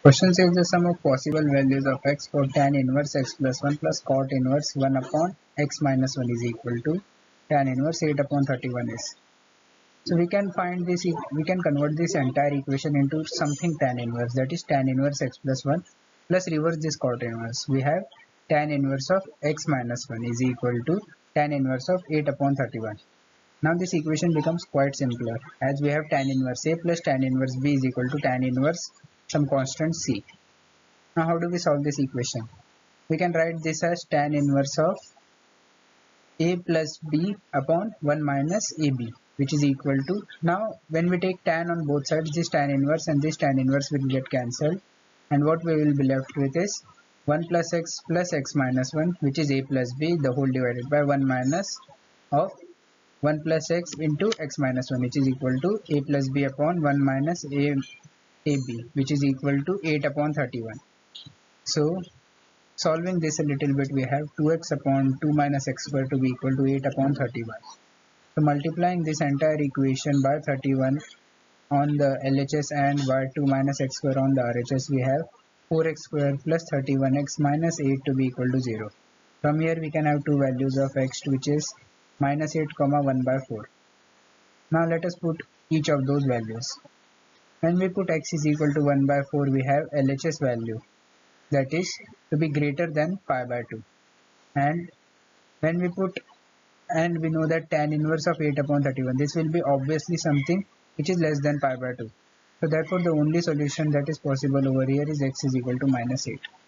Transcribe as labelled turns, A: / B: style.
A: Question says the sum of possible values of x for tan inverse x plus 1 plus cot inverse 1 upon x minus 1 is equal to tan inverse 8 upon 31 is. So we can find this, we can convert this entire equation into something tan inverse, that is tan inverse x plus 1 plus reverse this cot inverse. We have tan inverse of x minus 1 is equal to tan inverse of 8 upon 31. Now this equation becomes quite simpler as we have tan inverse a plus tan inverse b is equal to tan inverse some constant c. Now how do we solve this equation? We can write this as tan inverse of a plus b upon 1 minus ab, which is equal to, now when we take tan on both sides, this tan inverse and this tan inverse will get cancelled, and what we will be left with is 1 plus x minus 1, which is a plus b, the whole divided by 1 minus of 1 plus x into x minus 1, which is equal to a plus b upon 1 minus ab, which is equal to 8 upon 31. So solving this a little bit, we have 2x upon 2 minus x square to be equal to 8 upon 31. So multiplying this entire equation by 31 on the LHS and by 2 minus x square on the RHS, we have 4x square plus 31x minus 8 to be equal to 0. From here we can have two values of x, which is minus 8 comma 1 by 4. Now let us put each of those values. When we put x is equal to 1 by 4, we have LHS value, that is to be greater than pi by 2. And when we put, and we know that tan inverse of 8 upon 31, this will be obviously something which is less than pi by 2. So therefore the only solution that is possible over here is x is equal to minus 8.